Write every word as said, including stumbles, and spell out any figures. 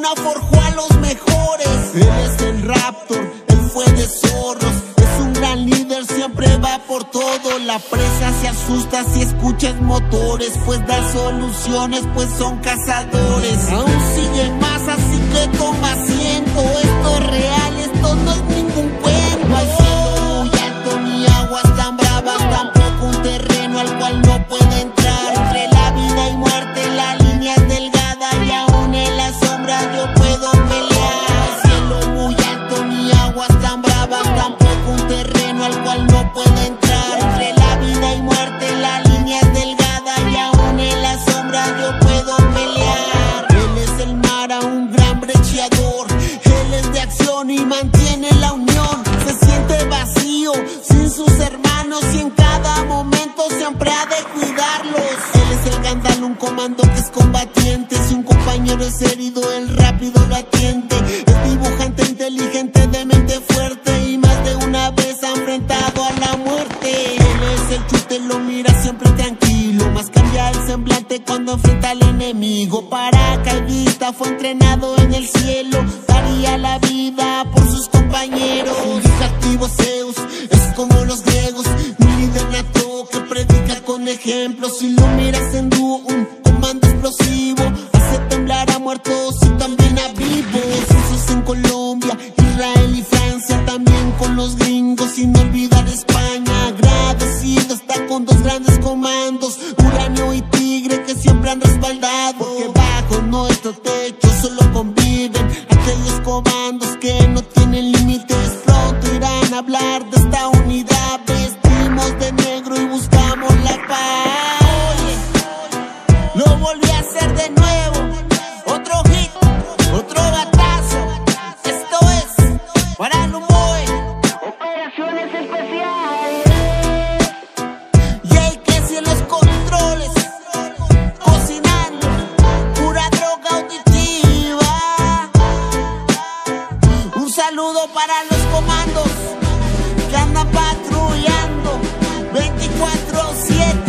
cuna forjó a los mejores. Él es el Raptor, él fue de Zorros. Es un gran líder, siempre va por todo. La presa se asusta si escuchas motores, pues da soluciones, pues son cazadores. Aún sigue más, así que toma asiento. Esto es real, esto no es ningún cuento. No hay cielo muy alto ni aguas tan bravas, tampoco un terreno al cual no puede entrar. Entre la vida y muerte la línea es delgada, y aún en la sombra yo puedo pelear. No hay cielo muy alto ni aguas tan bravas, tampoco un terreno al cual no puede entrar. Entre la vida y muerte la línea es delgada, y aún en la sombra yo puedo pelear. Él es el Mara, un gran brecheador. Él es de acción y mantiene la unión. Se siente vacío sin sus hermanos, y en cada momento siempre ha de cuidarlos. Él es el Gandalf, un comando que es combatiente. Si un compañero es herido, él rápido lo atiende. Es dibujante, inteligente, de mente fuerte, y más de una vez ha enfrentado a la muerte. Él es el chute, lo mira siempre tranquilo, más cambia el semblante cuando enfrenta al enemigo. Paracaidista, fue entrenado en el cielo, daría la vida por sus compañeros. Indicativo Zeus, es como los griegos, un líder nato que predica con ejemplos. Si lo miras en dúo, un comando explosivo, hace temblar a muertos y también a vivos. Usos en Colombia, Israel y Francia, también con los gringos, sin olvidar España. Agradecido está con dos grandes comandos, Uranio y Tigre, que siempre han respaldado. Porque bajo nuestro techo solo conviven aquellos comandos que no tienen límites. Pronto irán a hablar de esta unidad. Vestimos de negro y buscamos la paz. Oye, lo volví a hacer de nuevo. Otro hit, otro batazo. Esto es para Lumoe, Operaciones Especiales. Y el que si en los controles, cocinando pura droga auditiva. Un saludo para los comandos que andan patrullando veinticuatro siete.